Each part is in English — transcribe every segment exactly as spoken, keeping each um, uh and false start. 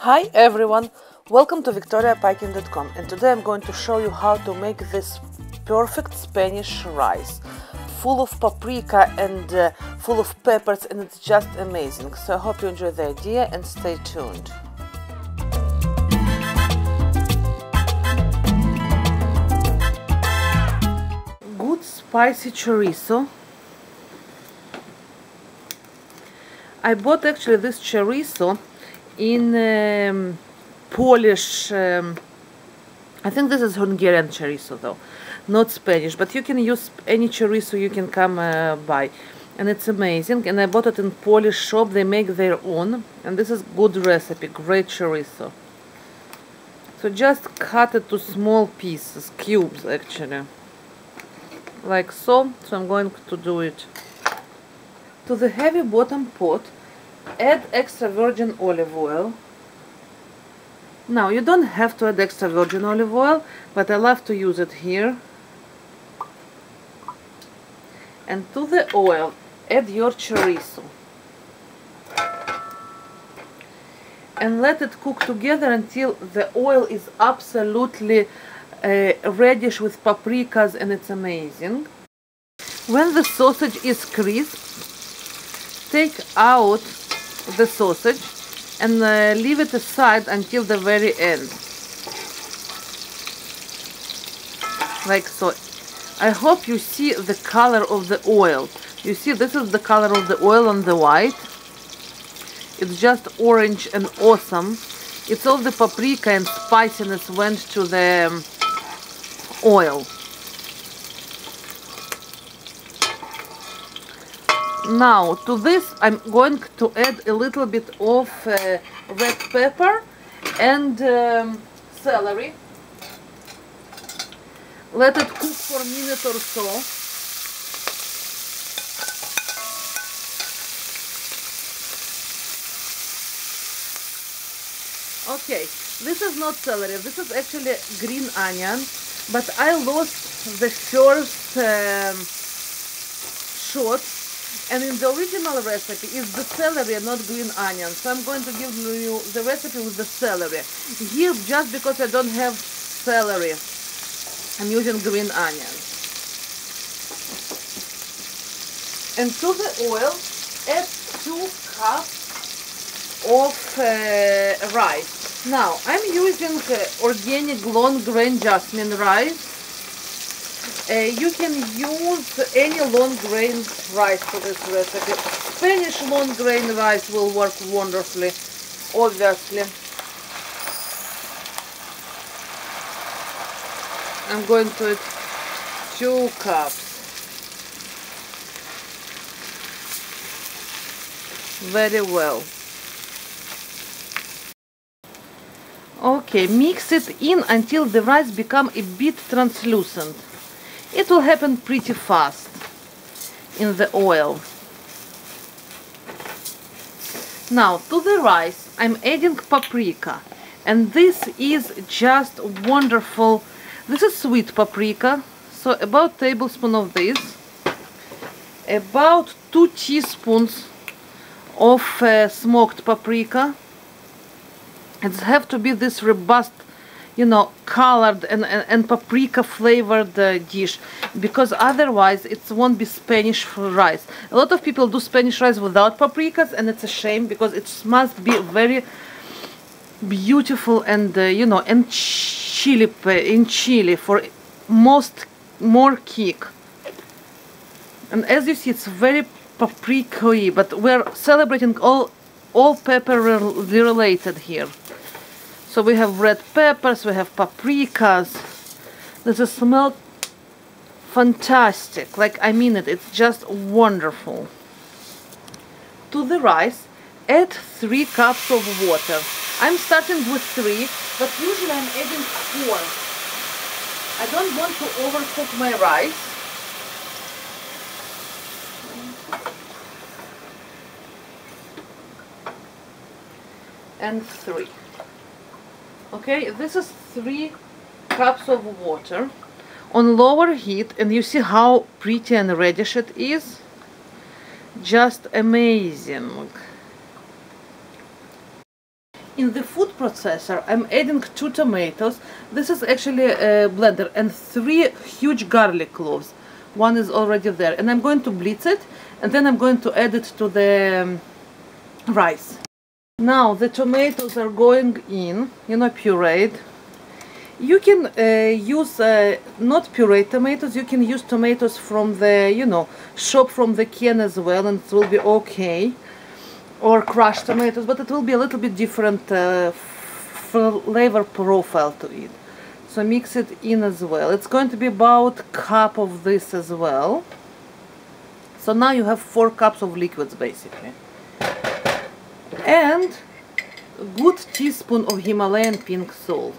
Hi everyone, welcome to victoria paikin dot com, and today I'm going to show you how to make this perfect Spanish rice full of paprika and uh, full of peppers, and it's just amazing. So I hope you enjoy the idea and stay tuned. Good spicy chorizo. I bought actually this chorizo in um, Polish, um, I think this is Hungarian chorizo though, not Spanish, but you can use any chorizo you can come uh, by, and it's amazing. And I bought it in Polish shop, they make their own, and this is good recipe, great chorizo. So just cut it to small pieces, cubes actually, like so. So I'm going to do it. To the heavy bottom pot, add extra virgin olive oil. Now you don't have to add extra virgin olive oil, but I love to use it here. And to the oil, add your chorizo. And let it cook together until the oil is absolutely uh, reddish with paprikas, and it's amazing. When the sausage is crisp, take out the sausage and uh, leave it aside until the very end, like so. I hope you see the color of the oil. You see, this is the color of the oil on the white. It's just orange and awesome. It's all the paprika and spiciness went to the um, oil. Now to this I'm going to add a little bit of uh, red pepper and um, celery. Let it cook for a minute or so. Okay, this is not celery, this is actually green onion, but I lost the first um, shot. And in the original recipe is the celery and not green onion. So I'm going to give you the recipe with the celery. Here, just because I don't have celery, I'm using green onion. And to the oil, add two cups of uh, rice. Now, I'm using uh, organic long grain jasmine rice. Uh, you can use any long grain rice for this recipe. Spanish long grain rice will work wonderfully, obviously. I'm going to add two cups. Very well. Okay, mix it in until the rice become a bit translucent. It will happen pretty fast in the oil. Now to the rice I'm adding paprika, and this is just wonderful. This is sweet paprika, so about a tablespoon of this, about two teaspoons of uh, smoked paprika. It have to be this robust, you know, colored and, and, and paprika flavored uh, dish, because otherwise it won't be Spanish rice. A lot of people do Spanish rice without paprikas, and it's a shame, because it must be very beautiful and uh, you know, and chili in chili for most more kick. And as you see, it's very paprika-y, but we're celebrating all all pepper related here. So we have red peppers, we have paprikas. This is smell fantastic, like I mean it, it's just wonderful. To the rice, add three cups of water. I'm starting with three, but usually I'm adding four. I don't want to overcook my rice. And three. Okay, this is three cups of water on lower heat, and you see how pretty and reddish it is. Just amazing. In the food processor, I'm adding two tomatoes. This is actually a blender, and three huge garlic cloves. One is already there, and I'm going to blitz it, and then I'm going to add it to the um, rice. Now the tomatoes are going in, you know, pureed. You can uh, use uh, not pureed tomatoes, you can use tomatoes from the, you know, shop from the can as well, and it will be okay. Or crushed tomatoes, but it will be a little bit different uh, flavor profile to it. So mix it in as well. It's going to be about a cup of this as well. So now you have four cups of liquids basically. And a good teaspoon of Himalayan pink salt.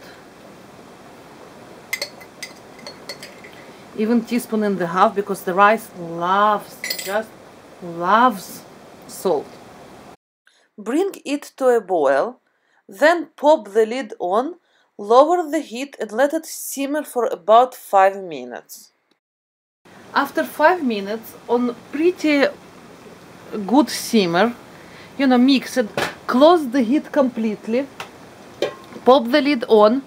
Even teaspoon and a half, because the rice loves, just loves salt. Bring it to a boil, then pop the lid on, lower the heat and let it simmer for about five minutes. After five minutes, on pretty good simmer, you know, mix it, close the heat completely, pop the lid on,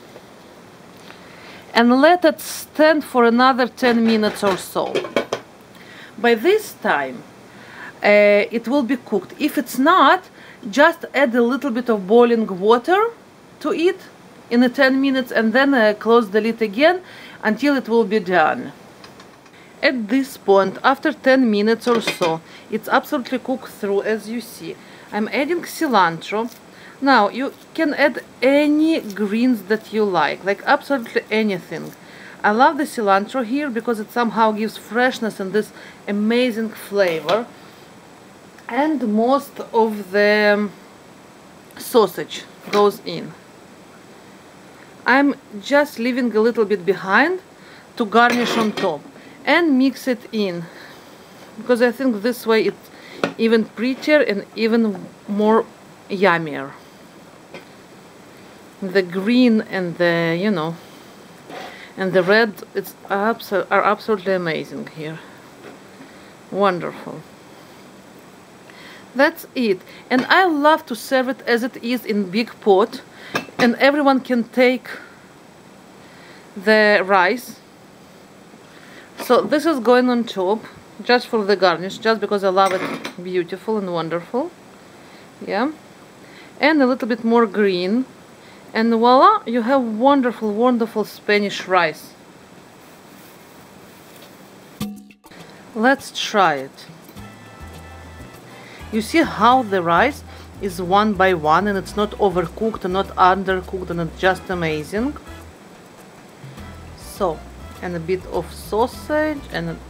and let it stand for another ten minutes or so. By this time, uh, it will be cooked. If it's not, just add a little bit of boiling water to it in the ten minutes, and then uh, close the lid again until it will be done. At this point, after ten minutes or so, it's absolutely cooked through, as you see. I'm adding cilantro. Now, you can add any greens that you like, like absolutely anything. I love the cilantro here because it somehow gives freshness and this amazing flavor. And most of the sausage goes in. I'm just leaving a little bit behind to garnish on top and mix it in, because I think this way it's even prettier and even more yummier. The green and the, you know, and the red, it's abso- are absolutely amazing here. Wonderful. That's it. And I love to serve it as it is in big pot, and everyone can take the rice. So this is going on top just for the garnish, just because I love it beautiful and wonderful. Yeah. And a little bit more green. And voila, you have wonderful, wonderful Spanish rice. Let's try it. You see how the rice is one by one, and it's not overcooked and not undercooked, and it's just amazing. So, and a bit of sausage, and a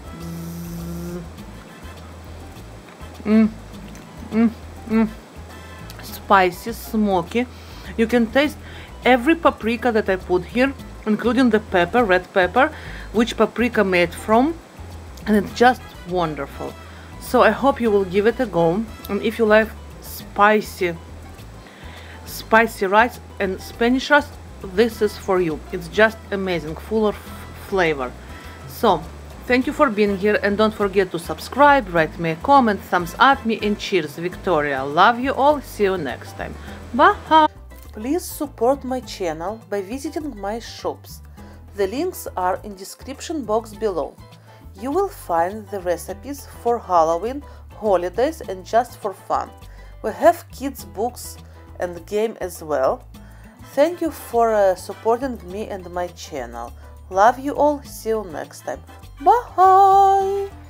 mm, mm, mm. Spicy, smoky. You can taste every paprika that I put here, including the pepper, red pepper, which paprika made from, and it's just wonderful. So I hope you will give it a go, and if you like spicy spicy rice and Spanish rice, this is for you. It's just amazing, full of flavor. So thank you for being here, and don't forget to subscribe, write me a comment, thumbs up me, and cheers, Victoria. Love you all. See you next time. Bye. Please support my channel by visiting my shops. The links are in description box below. You will find the recipes for Halloween, holidays, and just for fun. We have kids books and game as well. Thank you for uh, supporting me and my channel. Love you all. See you next time. Bye.